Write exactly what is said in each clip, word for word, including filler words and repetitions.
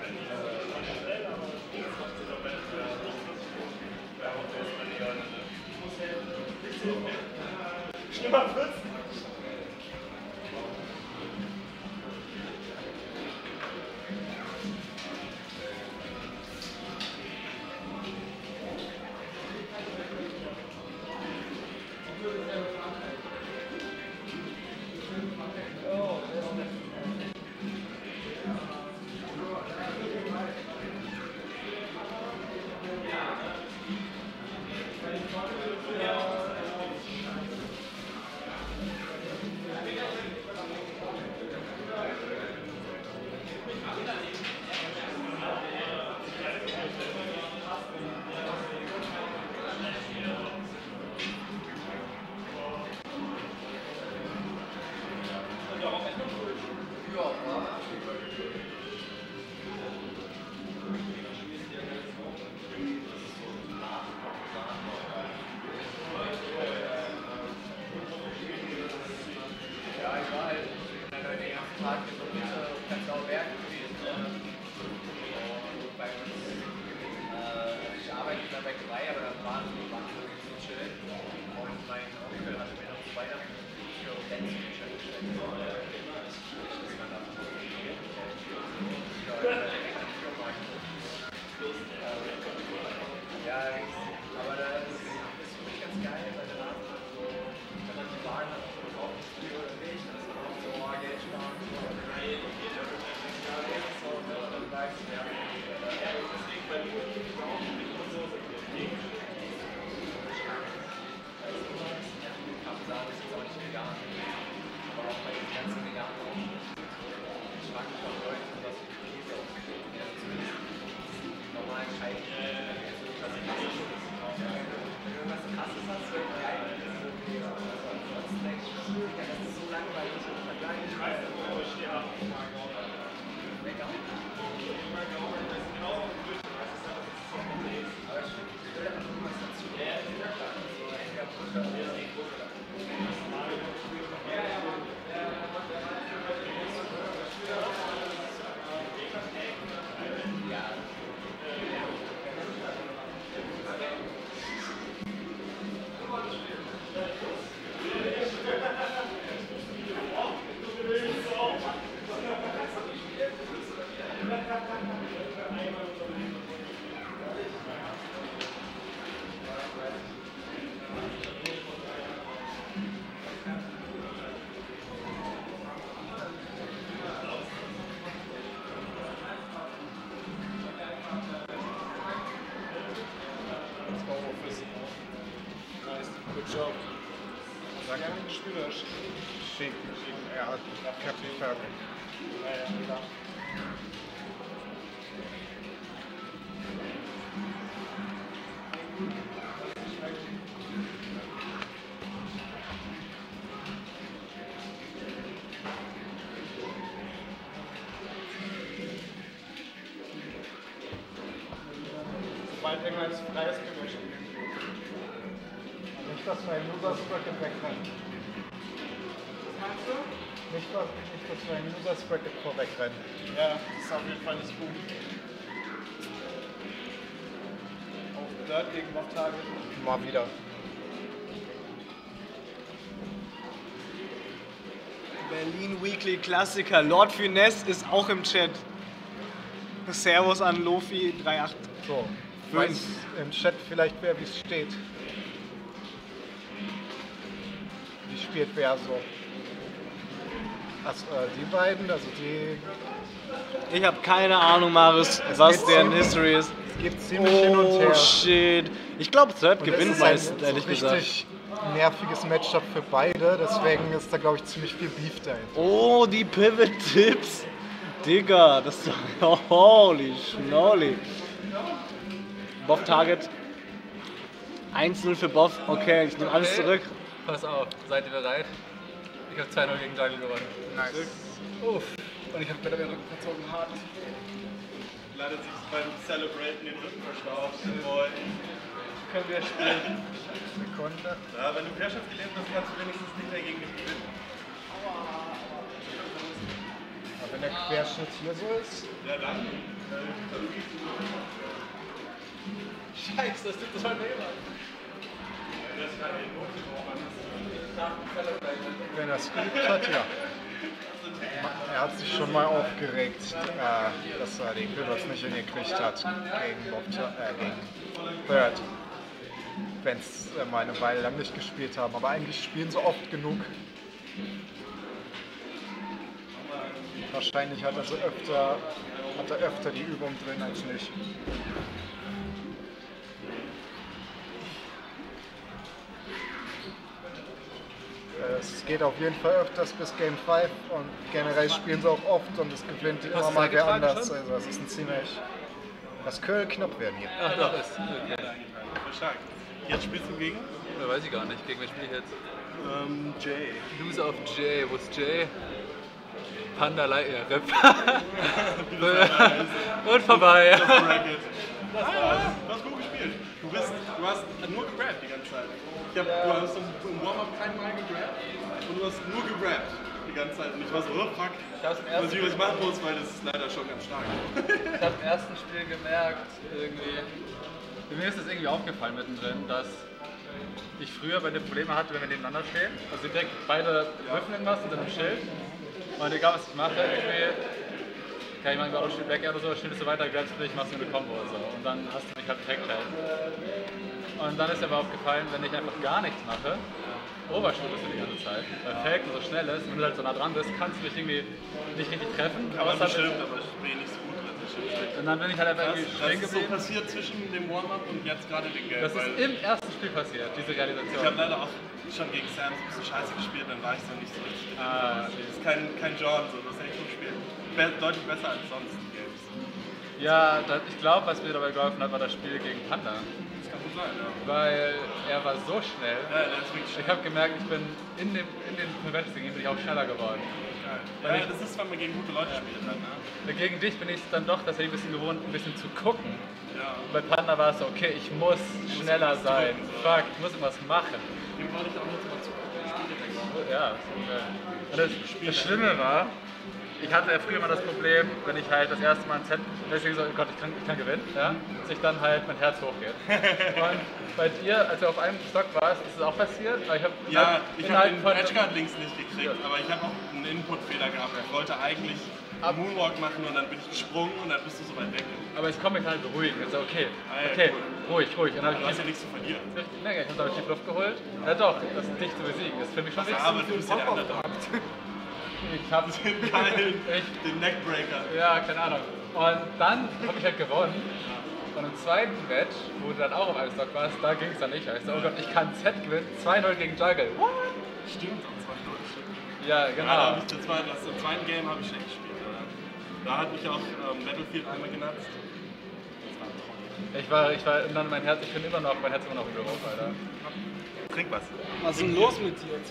Schlimmer wird's. Job. Sag ja, Spieler schick. Er hat Kaffee. Ja, ja. Sobald irgendwas freies Gewicht. Nicht, dass wir ein Loser-Bracket wegrennen. Was meinst du? Nicht, nicht dass wir ein Loser-Bracket vorwegrennen. Ja, das ist auf jeden Fall nicht gut. Auf Dirt gegen Boff-Target. Mal wieder. Berlin Weekly Klassiker. Lord Finesse ist auch im Chat. Servus an Lofi drei acht. So, weiß im Chat vielleicht wer wie es steht. Wie spielt wer so? Also, äh, die beiden, also die. Ich habe keine Ahnung, Marius, Es was geht deren ziemlich- History ist. Es geht ziemlich hin und her. Oh shit. Ich glaube, Third Und es gewinnt ist ein meist, so ehrlich gesagt. richtig nerviges Matchup für beide, deswegen ist da glaube ich ziemlich viel Beef dahinter. Oh, die Pivot-Tipps. Digga, das ist doch... Holy schnolli. Boff Target. eins null für Boff. Okay, ich nehme alles Okay. zurück. Pass auf, seid ihr bereit? Ich habe zwei null gegen Jungle gewonnen. Nice. Uff. Und ich habe mir den Rücken verzogen hart. Leider sich beim Celebraten den Rücken verstaucht. Boy. Können wir spielen? Sekunde. Ja, wenn du Herrschaft gelebt hast, kannst du wenigstens nicht mehr gegen mich gewinnen. Aber wenn wenn der Querschnitt hier so ist. Ja, dann. Scheiße, das tut total weh, Mann. Wenn er es geübt hat, ja. Er hat sich schon mal aufgeregt, äh, dass er den Pivots nicht hingekriegt hat gegen, Bob, äh, gegen Bird. Wenn es äh, mal eine Weile lang nicht gespielt haben. Aber eigentlich spielen sie oft genug. Wahrscheinlich hat er, so öfter, hat er öfter die Übung drin als nicht. Es geht auf jeden Fall öfters bis Game fünf und generell spielen sie auch oft und es gewinnt immer Hast du mal wer eingetragen anders. schon? Also das ist ein ziemlich... Das könnte knapp werden hier. Ach doch, ist. Okay. Stark. Jetzt spielst du gegen? Ja, weiß ich gar nicht. Gegen wen spiele ich jetzt? Ähm, Jay. Loser of Jay. Wo ist Jay? Panda Leia Rip. Und vorbei. Das Bracket. Das war's. Du hast gut gespielt. Du, bist, du hast nur gegrabt die ganze Zeit. Ich hab, du hast im Warm-Up kein Mal gegrabt und du hast nur gegrabt die ganze Zeit. Und ich war so, oh fuck. Ich hab's im Ich weiß ersten nicht, was ich machen muss, weil das ist leider schon ganz stark. Ich habe im ersten Spiel gemerkt, irgendwie, mir ist das irgendwie aufgefallen mittendrin, dass ich früher bei den Probleme hatte, wenn wir nebeneinander stehen. Also ich denke, beide würfeln irgendwas und dann im Schild. Und egal was ich mache, irgendwie, kann ich mal auch Schild weg oder so, schildest du weiter, grabst du dich, machst du eine Combo oder so. Und dann hast du mich halt direkt halt. Und dann ist mir aber aufgefallen, wenn ich einfach gar nichts mache, Oberschultest du die ganze Zeit, weil Falcon so schnell ist, wenn du halt so nah dran bist, kannst du mich irgendwie nicht richtig treffen. Aber es hat- bestimmt, aber ich bin nicht so gut drin. Das stimmt. Und dann bin ich halt einfach Das, irgendwie das stehen ist so geblieben. passiert zwischen dem Warm-Up und jetzt gerade dem Game. Das ist weil im ersten Spiel passiert, diese ich Realisation. habe leider auch schon gegen Sam so ein bisschen scheiße gespielt, dann war ich so nicht so richtig. Ah, Das ist kein, kein John, so, das ist echt gut gespielt. Be deutlich besser als sonst die Games. Ja, das, ich glaube, was mir dabei geholfen hat, war das Spiel gegen Panda. Das kann gut sein, ja. Weil er war so schnell. Ja, der ist wirklich Ich schnell. habe gemerkt, ich bin in dem, in den Convention bin ich auch schneller geworden. Geil. Ja, das ist, wenn man gegen gute Leute spielt dann, ne? Gegen dich bin ich es dann doch tatsächlich ein bisschen gewohnt, ein bisschen zu gucken. Ja. Bei Panda war es so, okay, ich muss schneller sein. Fuck, ich muss irgendwas machen. Dem wollte ich auch nicht mal zugucken. Ja, das ist geil. Und das, das Schlimme war, ich hatte ja früher mal das Problem, wenn ich halt das erste Mal ein Set, deswegen so, oh Gott, ich kann, ich kann gewinnen, ja, dass ich dann halt mein Herz hochgeht. Und bei dir, als du auf einem Stock warst, ist es auch passiert? Aber ich hab Ja, ich habe den von- Edgeguard links nicht gekriegt, aber ich habe auch einen Input-Fehler gehabt. Ich wollte eigentlich einen Moonwalk machen und dann bin ich gesprungen und dann bist du so weit weg. Aber ich konnte mich halt beruhigen. Also okay, Ah, ja, okay, cool. ruhig, ruhig. Und dann Du habe hast ich ja nichts zu verlieren. nee, ich habe damit tief Luft geholt. Ja doch, das ist dich zu besiegen. Das ist für mich schon Ja, wichtig. aber du bist ja der Underdog. Ich habe Geil, ich, den Neckbreaker. ja, keine Ahnung. Und dann habe ich halt gewonnen. Und im zweiten Match, wo du dann auch auf einem Stock warst, da ging es dann nicht. Ich so, oh Gott, ich kann Set gewinnen. zwei null gegen Juggle. What? Stimmt, und zwar null. Ja, Ja, da genau. habe ich das, zweite, das im zweiten Game habe ich schlecht gespielt. Oder? Da hat mich auch ähm, Battlefield einmal genutzt. Das war trocken. Ich war, ich war, und dann mein Herz, ich bin immer noch, mein Herz immer noch im Büro, Alter. Trink was. Was ist denn los mit dir?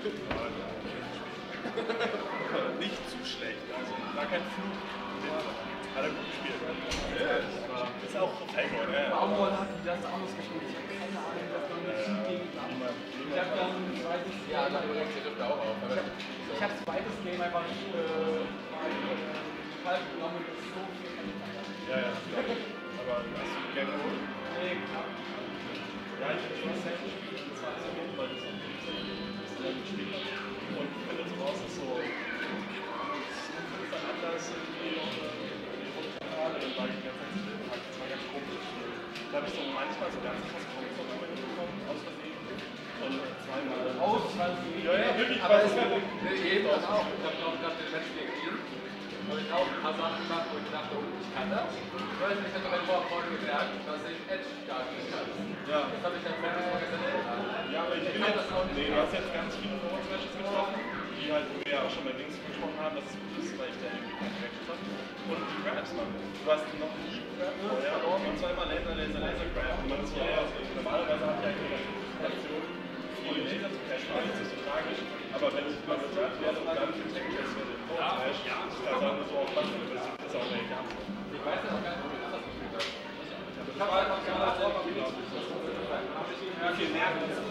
Nicht zu schlecht, also war kein Flug. Hat er gut gespielt. Ja, ist auch Tango, ne? Baumwoll hat wie das anders gespielt. Ich habe keine Ahnung, was man mit ihm gegen Ich habe dann ein zweites Ja, dann regst du auch auf. Aber Ich habe zweites Game einfach nicht äh, falsch genommen und so viel. Ja, ja, das glaub ich. Aber hast du Game geholt? Nee, knapp. Ja, ich habe schon Set gespielt, das war so gut, weil das auch sehr gespielt hat. Und ich finde so raus, ist so, es ist dann anders irgendwie noch die Rundfinale, dann war ich die ganze Zeit still, das war ganz komisch. Da habe ich so manchmal so ganz krass Komfortable bekommen, aus Versehen. Und zweimal. Aus Versehen. Ja, ja, wirklich. Aber was es ist gibt eben das auch. Ich habe auch gerade den Match gegen ihn. Habe ich auch ein paar Sachen gemacht, wo ich dachte, oh, ich kann das. Ich weiß nicht, ich habe bei der Folge gemerkt, dass ich Edge gar nicht kann. Ja. Das habe ich dann vorher mal gesagt. Ja, aber ich bin kann jetzt, das auch nicht. nee, du hast jetzt ganz viele Forward-Matches getroffen, die halt, wo wir ja auch schon bei Dings gesprochen haben, dass es gut ist, weil ich da irgendwie keinen Reaction habe. Und die Grabs, Mann. Du hast noch nie Grab vorher und zweimal Laser, Laser, Laser Grab. Und man ist ja, ja, normalerweise hat ja eine Aktion, viele Laser zu catchen, war nicht so tragisch. Aber wenn ich mal gesagt werde und dann für Tech-Test werde, Forward-Match, da sagen wir so auf Masse, das ist auch nicht ganz. Ich weiß ja auch gar nicht, ob ich anders gespielt habe. Das war einfach gar nicht Vorwärts, glaube ich. Okay, nervt das.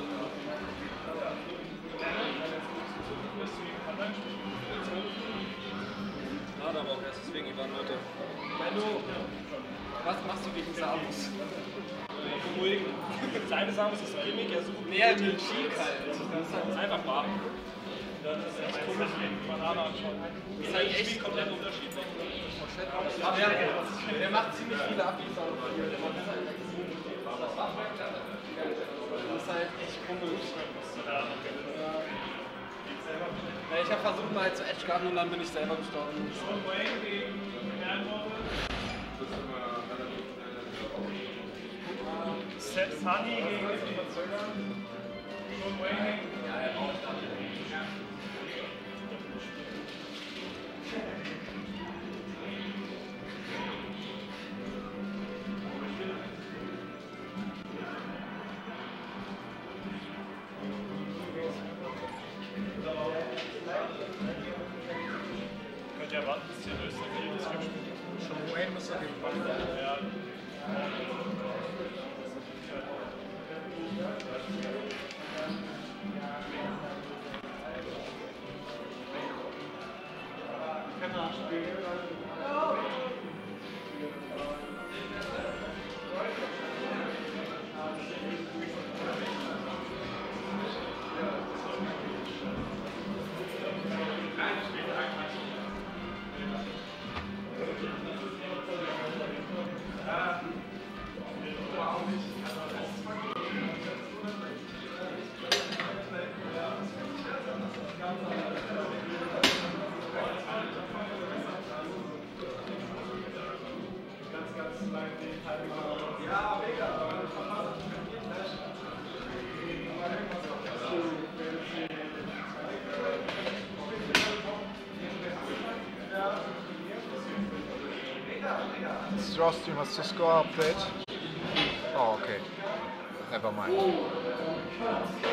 aber auch erst, deswegen Ivan Note. Benno, was machst du gegen Samus? Beruhigen. Seine Samus ist Gimmick, er sucht Nee, halt mit Cheek halt. Das ist einfach warten. Das ist echt komisch, wenn man Banane anschaut. Das ist halt echt komplett unterschiedlich. Aber der, der macht ziemlich viele Ablieferungen. Der macht halt das ist halt echt komisch. Ja, ich habe versucht mal zu Edgeguarden und dann bin ich selber gestorben. Seth Sunny gegen könnt ihr erwarten, dass hier löst das Film spielt. Schon Wayne muss auf jeden Fall. Ja. Rostream, hast du Score Update? Oh, okay. Never mind.